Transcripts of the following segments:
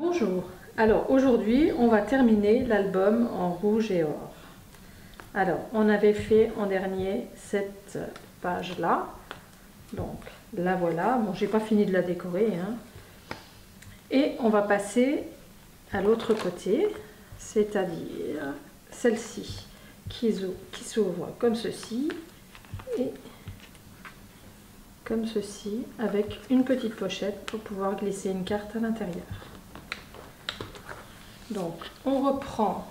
Bonjour, alors aujourd'hui on va terminer l'album en rouge et or. Alors on avait fait en dernier cette page là, donc la voilà, bon j'ai pas fini de la décorer hein. Et on va passer à l'autre côté, c'est-à-dire celle-ci qui s'ouvre comme ceci et comme ceci avec une petite pochette pour pouvoir glisser une carte à l'intérieur. Donc on reprend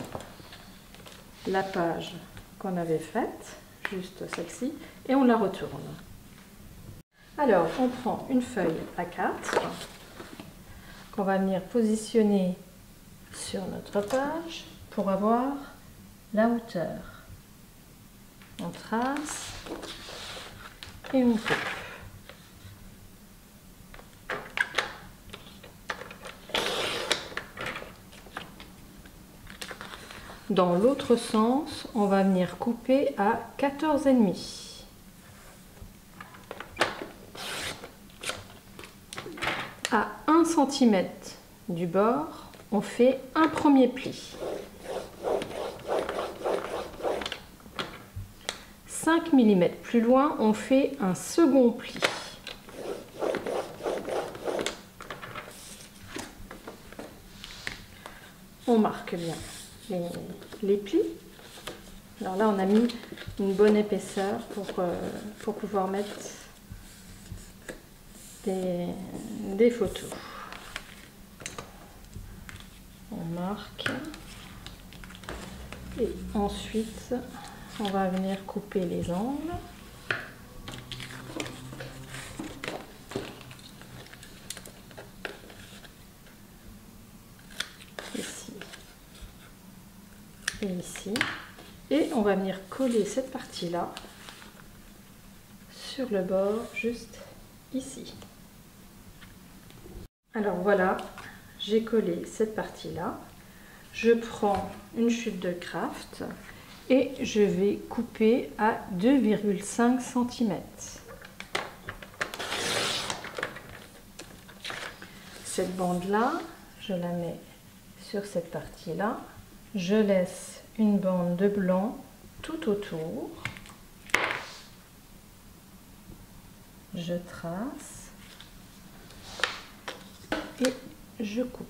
la page qu'on avait faite, juste celle-ci, et on la retourne. Alors on prend une feuille A4 qu'on va venir positionner sur notre page pour avoir la hauteur. On trace et on coupe. Dans l'autre sens, on va venir couper à 14,5. À 1 cm du bord, on fait un premier pli. 5 mm plus loin, on fait un second pli. On marque bien les plis. Alors là on a mis une bonne épaisseur pour pouvoir mettre des photos. On marque et ensuite on va venir couper les angles. Ici et ici. Et on va venir coller cette partie-là sur le bord, juste ici. Alors voilà, j'ai collé cette partie-là. Je prends une chute de craft et je vais couper à 2,5 cm. Cette bande-là, je la mets sur cette partie-là. Je laisse une bande de blanc tout autour. Je trace et je coupe.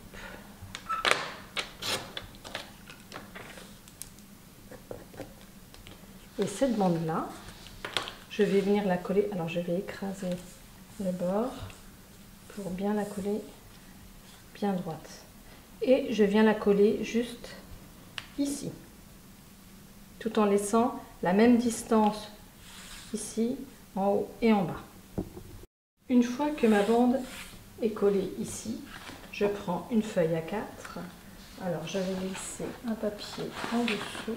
Et cette bande-là, je vais venir la coller. Alors je vais écraser le bord pour bien la coller bien droite. Et je viens la coller juste ici, tout en laissant la même distance ici, en haut et en bas. Une fois que ma bande est collée ici, je prends une feuille A4. Alors je vais glisser un papier en dessous.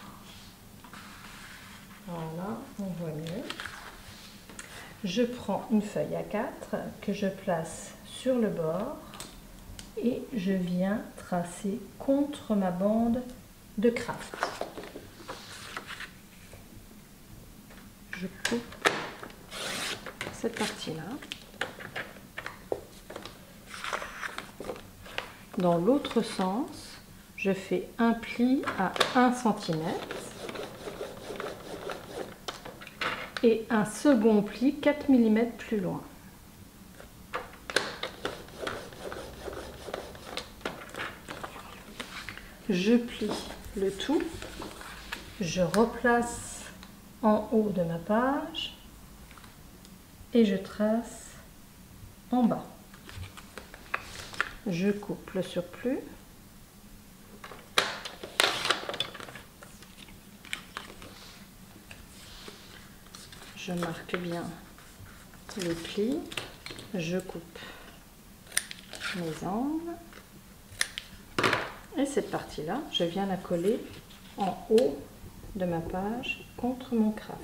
Voilà, on voit mieux. Je prends une feuille A4 que je place sur le bord et je viens tracer contre ma bande de craft. Je coupe cette partie-là. Dans l'autre sens, je fais un pli à 1 cm et un second pli 4 mm plus loin. Je plie le tout, je replace en haut de ma page et je trace en bas. Je coupe le surplus. Je marque bien les plis, je coupe mes angles. Et cette partie-là, je viens la coller en haut de ma page contre mon craft.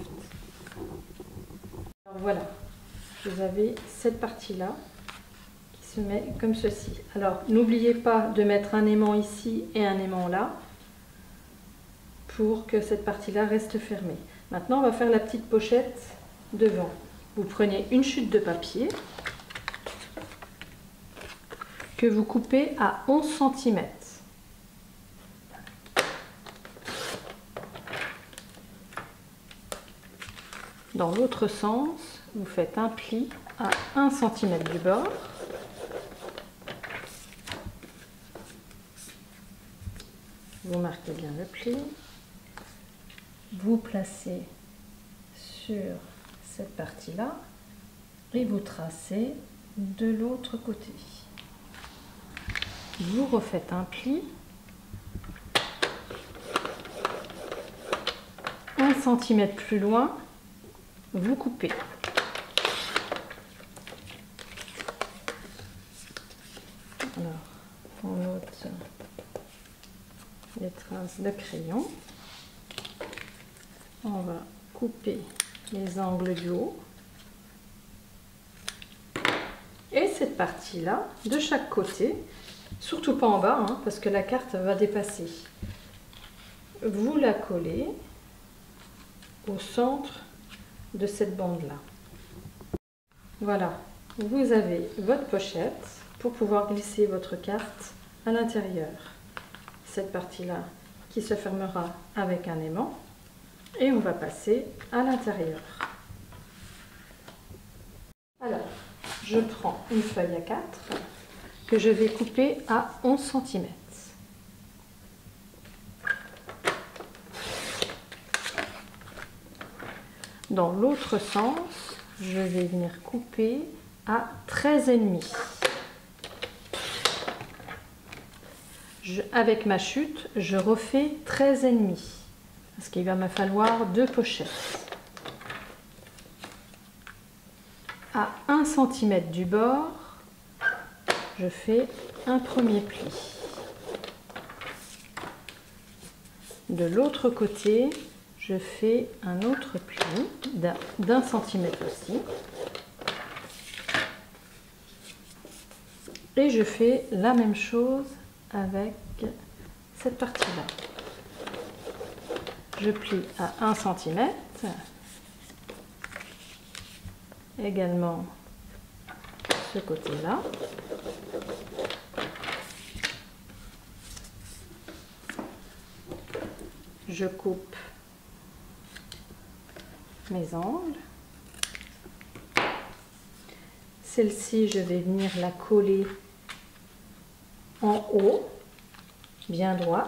Alors voilà, vous avez cette partie-là qui se met comme ceci. Alors n'oubliez pas de mettre un aimant ici et un aimant là pour que cette partie-là reste fermée. Maintenant, on va faire la petite pochette devant. Vous prenez une chute de papier. que vous coupez à 11 cm. Dans l'autre sens, vous faites un pli à 1 cm du bord. Vous marquez bien le pli. Vous placez sur cette partie-là et vous tracez de l'autre côté. Vous refaites un pli, 1 cm plus loin, vous coupez. Alors, on note les traces de crayon. On va couper les angles du haut. Et cette partie-là, de chaque côté, surtout pas en bas, hein, parce que la carte va dépasser. Vous la collez au centre de cette bande-là. Voilà, vous avez votre pochette pour pouvoir glisser votre carte à l'intérieur. Cette partie-là qui se fermera avec un aimant. Et on va passer à l'intérieur. Alors, je prends une feuille A4 que je vais couper à 11 cm. Dans l'autre sens, je vais venir couper à 13,5. Avec ma chute, je refais 13,5. Parce qu'il va me falloir 2 pochettes. À 1 cm du bord, je fais un premier pli. De l'autre côté, je fais un autre pli d'1 cm aussi. Et je fais la même chose avec cette partie-là. Je plie à 1 cm, également ce côté-là. Je coupe mes angles. Celle-ci, je vais venir la coller en haut, bien droite.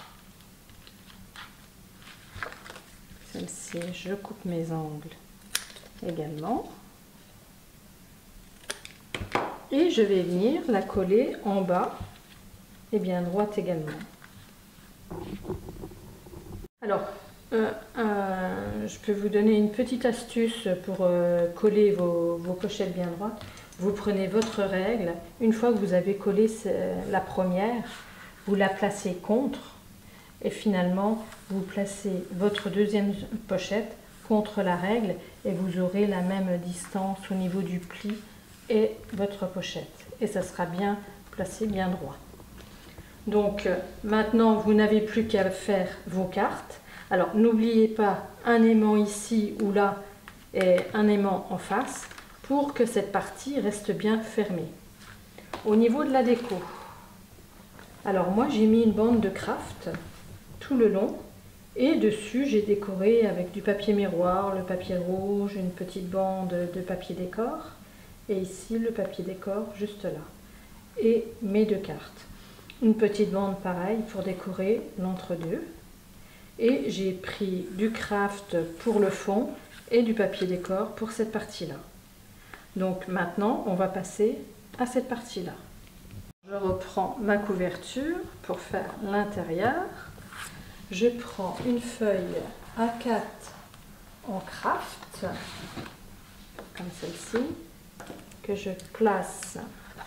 Celle-ci, je coupe mes angles également. Et je vais venir la coller en bas et bien droite également. Alors, je peux vous donner une petite astuce pour coller vos pochettes bien droites. Vous prenez votre règle, une fois que vous avez collé la première, vous la placez contre et finalement vous placez votre deuxième pochette contre la règle et vous aurez la même distance au niveau du pli et votre pochette. Et ça sera bien placé, bien droit. Donc maintenant vous n'avez plus qu'à faire vos cartes. Alors n'oubliez pas un aimant ici ou là et un aimant en face pour que cette partie reste bien fermée. Au niveau de la déco, alors moi j'ai mis une bande de craft tout le long et dessus j'ai décoré avec du papier miroir, le papier rouge, une petite bande de papier décor et ici le papier décor juste là et mes 2 cartes. Une petite bande pareille pour décorer l'entre-deux. Et j'ai pris du craft pour le fond et du papier décor pour cette partie-là. Donc maintenant, on va passer à cette partie-là. Je reprends ma couverture pour faire l'intérieur. Je prends une feuille A4 en craft, comme celle-ci, que je place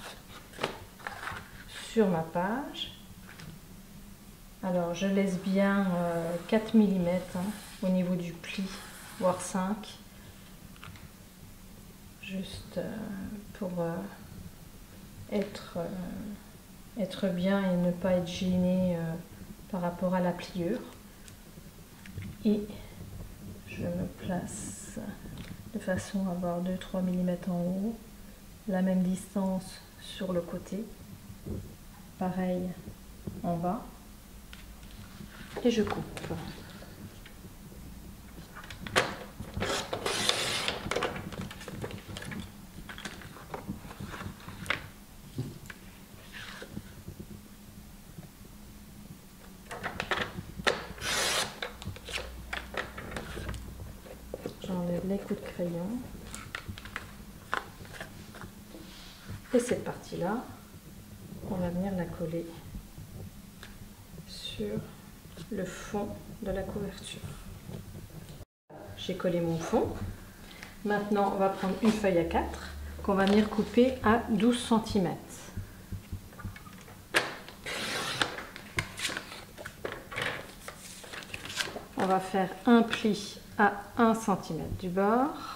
sur ma page. Alors je laisse bien 4 mm au niveau du pli, voire 5, juste pour être bien et ne pas être gêné par rapport à la pliure. Et je me place de façon à avoir 2-3 mm en haut, la même distance sur le côté. pareil en bas et je coupe. J'enlève les coups de crayon. Et cette partie-là, on va venir la coller sur le fond de la couverture. J'ai collé mon fond. Maintenant, on va prendre une feuille à 4 qu'on va venir couper à 12 cm. On va faire un pli à 1 cm du bord.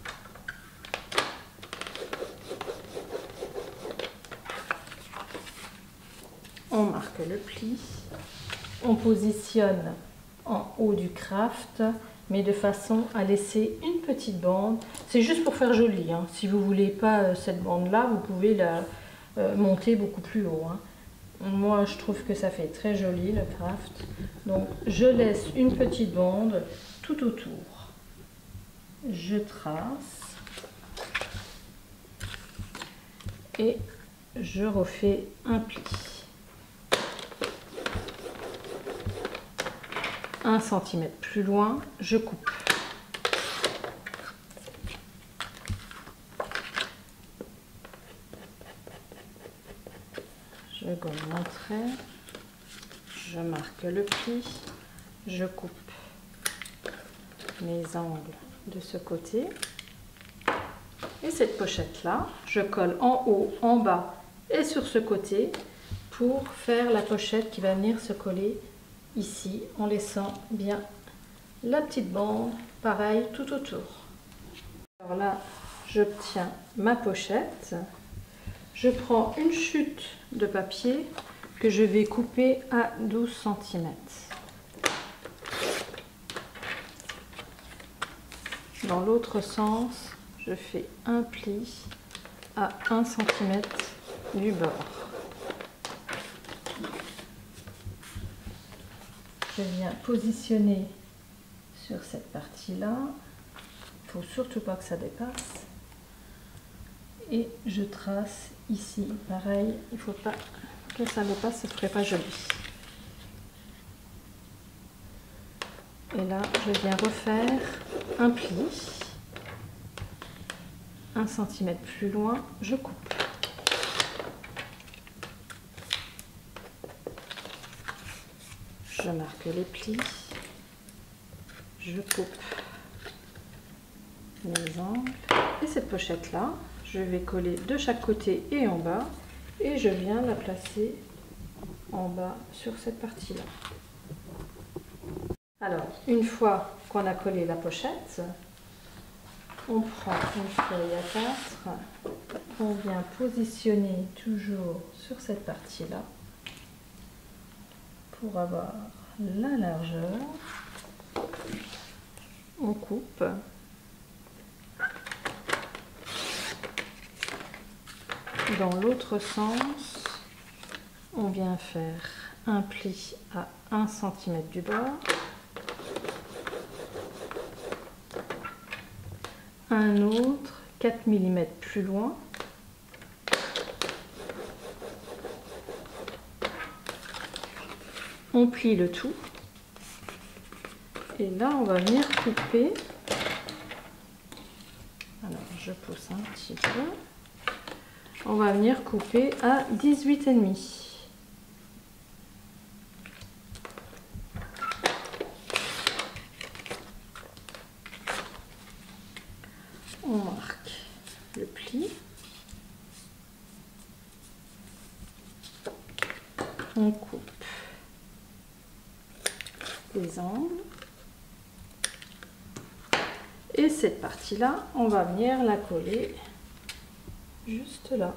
On marque le pli, on positionne en haut du craft, mais de façon à laisser une petite bande. C'est juste pour faire joli, hein. Si vous ne voulez pas cette bande-là, vous pouvez la monter beaucoup plus haut, hein. Moi, je trouve que ça fait très joli le craft. Donc, je laisse une petite bande tout autour. Je trace et je refais un pli. 1 cm plus loin, je coupe. Je gomme mon trait, je marque le pli, je coupe mes angles de ce côté. Et cette pochette-là, je colle en haut, en bas et sur ce côté pour faire la pochette qui va venir se coller ici, en laissant bien la petite bande, pareil, tout autour. Alors là, j'obtiens ma pochette. Je prends une chute de papier que je vais couper à 12 cm. Dans l'autre sens, je fais un pli à 1 cm du bord. Je viens positionner sur cette partie-là. Il ne faut surtout pas que ça dépasse. Et je trace ici. Pareil, il ne faut pas que ça dépasse, ça ne ferait pas joli. Et là, je viens refaire un pli. 1 cm plus loin, je coupe. Je marque les plis, je coupe mes angles et cette pochette là, je vais coller de chaque côté et en bas et je viens la placer en bas sur cette partie là. Alors, une fois qu'on a collé la pochette, on prend une feuille à 4 qu'on vient positionner toujours sur cette partie là pour avoir la largeur. On coupe. Dans l'autre sens, on vient faire un pli à 1 cm du bord. Un autre 4 mm plus loin. On plie le tout. Et là, on va venir couper. Alors, je pousse un petit peu. On va venir couper à 18,5. On marque le pli. On coupe les angles. Et cette partie-là, on va venir la coller juste là.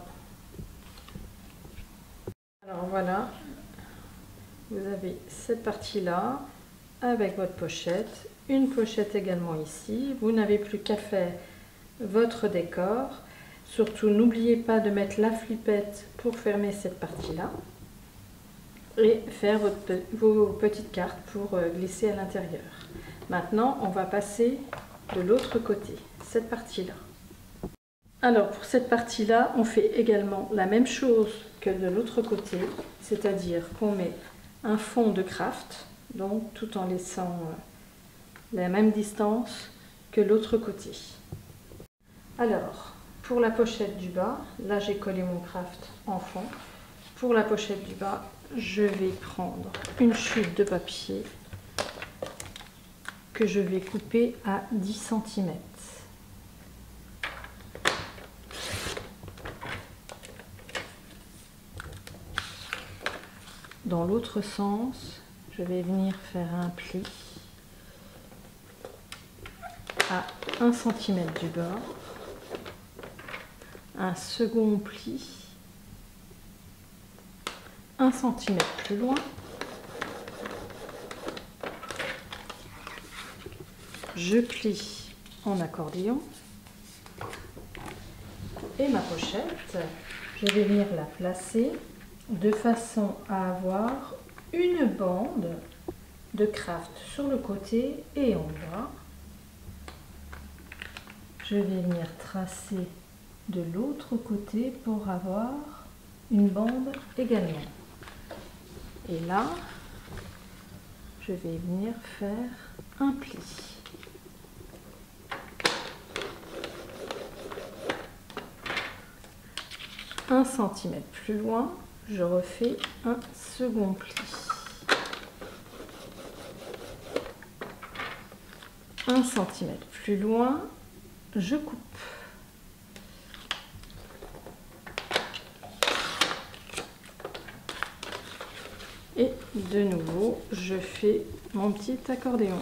Alors voilà, vous avez cette partie-là avec votre pochette, une pochette également ici. Vous n'avez plus qu'à faire votre décor. Surtout, n'oubliez pas de mettre la flippette pour fermer cette partie-là et faire vos petites cartes pour glisser à l'intérieur. Maintenant, on va passer de l'autre côté, cette partie-là. Alors, pour cette partie-là, on fait également la même chose que de l'autre côté, c'est-à-dire qu'on met un fond de craft, donc tout en laissant la même distance que l'autre côté. Alors, pour la pochette du bas, là j'ai collé mon craft en fond. Pour la pochette du bas, je vais prendre une chute de papier que je vais couper à 10 cm. Dans l'autre sens, je vais venir faire un pli à 1 cm du bord, un second pli 1 cm plus loin, je plie en accordéon et ma pochette, je vais venir la placer de façon à avoir une bande de craft sur le côté et en bas. Je vais venir tracer de l'autre côté pour avoir une bande également. Et là, je vais venir faire un pli. Un centimètre plus loin, je refais un second pli. Un centimètre plus loin, je coupe. Et de nouveau, je fais mon petit accordéon.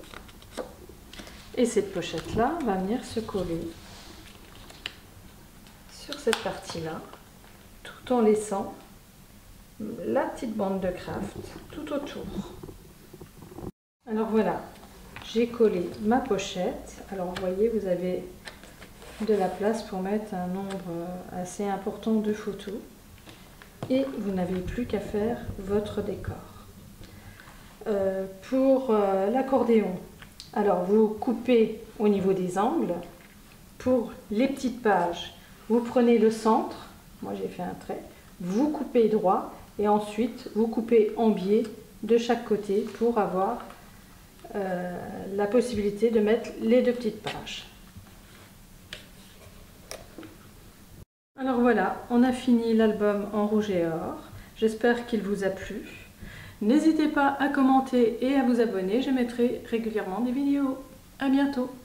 Et cette pochette-là va venir se coller sur cette partie-là, tout en laissant la petite bande de craft tout autour. Alors voilà, j'ai collé ma pochette. Alors vous voyez, vous avez de la place pour mettre un nombre assez important de photos. Et vous n'avez plus qu'à faire votre décor. Pour l'accordéon, alors vous coupez au niveau des angles. Pour les petites pages, vous prenez le centre, moi j'ai fait un trait, vous coupez droit et ensuite vous coupez en biais de chaque côté pour avoir la possibilité de mettre les deux petites pages. Alors voilà, on a fini l'album en rouge et or. J'espère qu'il vous a plu. N'hésitez pas à commenter et à vous abonner, je mettrai régulièrement des vidéos. À bientôt!